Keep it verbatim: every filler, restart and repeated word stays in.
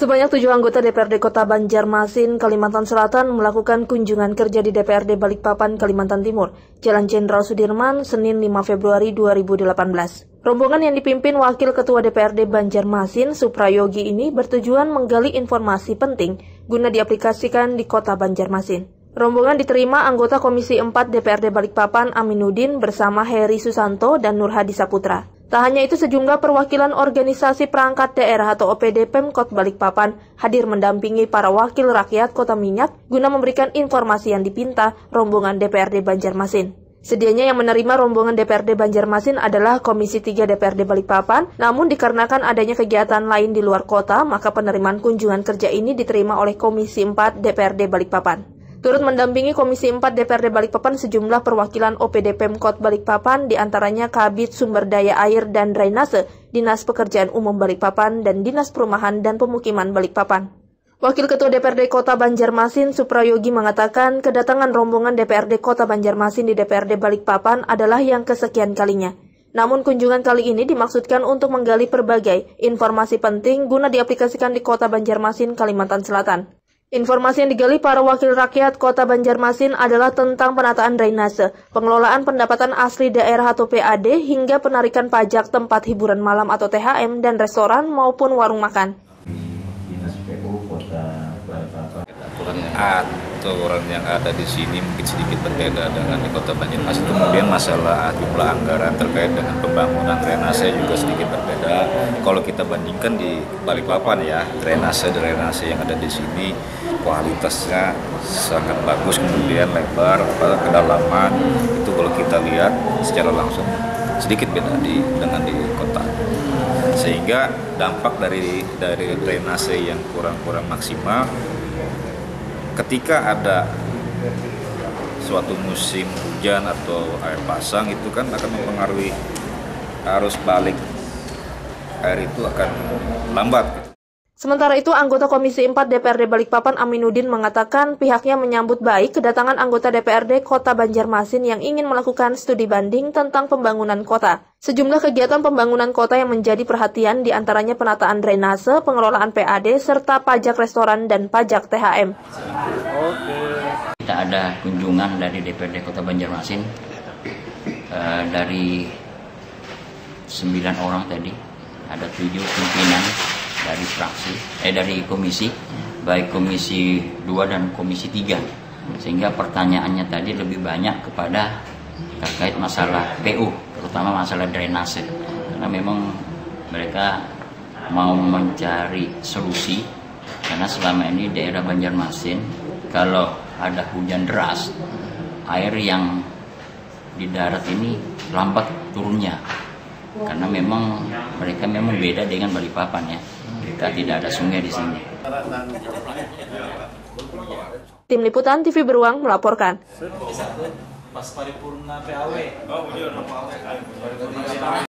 Sebanyak tujuh anggota D P R D Kota Banjarmasin, Kalimantan Selatan melakukan kunjungan kerja di D P R D Balikpapan, Kalimantan Timur, Jalan Jenderal Sudirman, Senin lima Februari dua ribu delapan belas. Rombongan yang dipimpin Wakil Ketua D P R D Banjarmasin, Suprayogi ini bertujuan menggali informasi penting guna diaplikasikan di Kota Banjarmasin. Rombongan diterima anggota Komisi empat D P R D Balikpapan Aminuddin bersama Heri Susanto dan Nur Hadi Saputra. Tak hanya itu, sejumlah perwakilan organisasi perangkat daerah atau O P D Pemkot Balikpapan hadir mendampingi para wakil rakyat Kota Minyak guna memberikan informasi yang dipinta rombongan D P R D Banjarmasin. Sedianya yang menerima rombongan D P R D Banjarmasin adalah Komisi tiga D P R D Balikpapan, namun dikarenakan adanya kegiatan lain di luar kota, maka penerimaan kunjungan kerja ini diterima oleh Komisi empat D P R D Balikpapan. Turut mendampingi Komisi empat D P R D Balikpapan sejumlah perwakilan O P D Pemkot Balikpapan, diantaranya Kabid Sumber Daya Air dan Drainase, Dinas Pekerjaan Umum Balikpapan, dan Dinas Perumahan dan Pemukiman Balikpapan. Wakil Ketua D P R D Kota Banjarmasin, Suprayogi, mengatakan kedatangan rombongan D P R D Kota Banjarmasin di D P R D Balikpapan adalah yang kesekian kalinya. Namun kunjungan kali ini dimaksudkan untuk menggali berbagai informasi penting guna diaplikasikan di Kota Banjarmasin, Kalimantan Selatan. Informasi yang digali para wakil rakyat Kota Banjarmasin adalah tentang penataan drainase, pengelolaan pendapatan asli daerah atau P A D, hingga penarikan pajak tempat hiburan malam atau T H M dan restoran maupun warung makan. Dinas P U Kota Balikpapan. Aturan yang ada di sini mungkin sedikit berbeda dengan di Kota Banjarmasin. Kemudian masalah jumlah anggaran terkait dengan pembangunan drainase juga sedikit berbeda. Kalau kita bandingkan di Balikpapan ya, drainase-drainase yang ada di sini kualitasnya sangat bagus, kemudian lebar, kedalaman itu kalau kita lihat secara langsung sedikit beda di dengan di kota. Sehingga dampak dari dari drainase yang kurang-kurang maksimal, ketika ada suatu musim hujan atau air pasang, itu kan akan mempengaruhi arus balik air, itu akan lambat. Sementara itu, anggota Komisi empat D P R D Balikpapan Aminuddin mengatakan pihaknya menyambut baik kedatangan anggota D P R D Kota Banjarmasin yang ingin melakukan studi banding tentang pembangunan kota. Sejumlah kegiatan pembangunan kota yang menjadi perhatian diantaranya penataan drainase, pengelolaan P A D, serta pajak restoran dan pajak T H M. Kita ada kunjungan dari D P R D Kota Banjarmasin uh, dari sembilan orang tadi, ada tujuh pimpinan dari fraksi, eh dari komisi, baik komisi dua dan komisi tiga, sehingga pertanyaannya tadi lebih banyak kepada terkait masalah P U, terutama masalah drainase, karena memang mereka mau mencari solusi, karena selama ini daerah Banjarmasin kalau ada hujan deras, air yang di darat ini lambat turunnya, karena memang mereka memang beda dengan Balikpapan ya. Kita tidak ada sungai di sini. Tim Liputan T V Beruang melaporkan. Pas paripurna P A W.